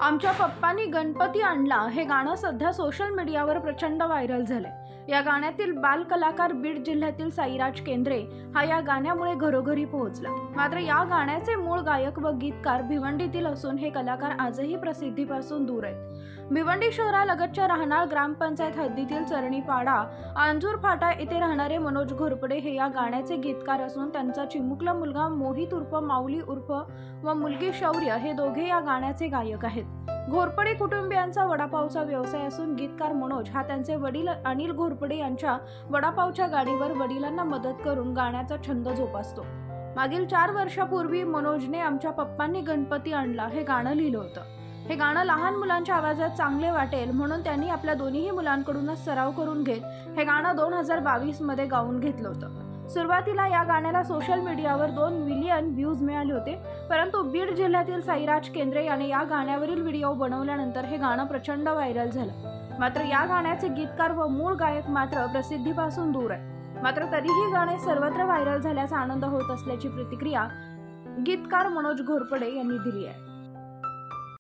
आमच्या पप्पांनी गणपती आणला हे गाणं सध्या सोशल मीडियावर प्रचंड व्हायरल झालंय। या गाण्यातील बाल कलाकार बीड जिल्ह्यातील साईराज केंद्रे हा या गाण्यामुळे घरोघरी पोहोचला। मात्र या गाण्याचे मूळ गायक व गीतकार भिवंडीतील असून हे कलाकार आजही प्रसिद्धीपासून दूर आहेत। भिवंडी शहरालगतच्या राहणार ग्रामपंचायत हद्दीतील चरणीपाडा अंजूर फाटा येथे राहणारे मनोज घोरपडे हे या गाण्याचे गीतकार असून त्यांचा चिमुकला मुलगा मोहित उर्फ माऊली उर्फ व मुलगी शौर्य हे दोघे या गाण्याचे गायक आहेत। घोरपडे कुटुंबियांचा वडापावचा व्यवसाय असून गीतकार मनोज हा त्यांचे वडील अनिल घोरपडे यांच्या वडापावच्या गाडीवर वडिलांना मदत करून गाण्याचा छंद जोपासतो। मागील 4 वर्षापूर्वी मनोजने आमच्या पप्पांनी गणपती आणला हे गाणं लिहिलं होतं। हे गाणं लहान मुलांच्या आवाजात चांगले वाटेल म्हणून त्यांनी आपल्या दोन्ही मुलांकडूनच सराव करून घेत हे गाणं 2022 मध्ये गाऊन घेतलं होतं। सुरुवातीला या गाण्याला सोशल मीडियावर 2 मिलियन व्ह्यूज मिळाले होते, परंतु बीड जिल्ह्यातील साईराज केंद्रे याने या गाण्यावरील व्हिडिओ बनवल्यानंतर हे गाणं प्रचंड व्हायरल झालं। मात्र या गाण्याचे गीतकार व मूळ गायक मात्र प्रसिद्धीपासून दूर आहे। मात्र तरीही गाणे सर्वत्र व्हायरल झाल्याचा आनंद होत असल्याची प्रतिक्रिया गीतकार मनोज घोरपडे यांनी दिली आहे।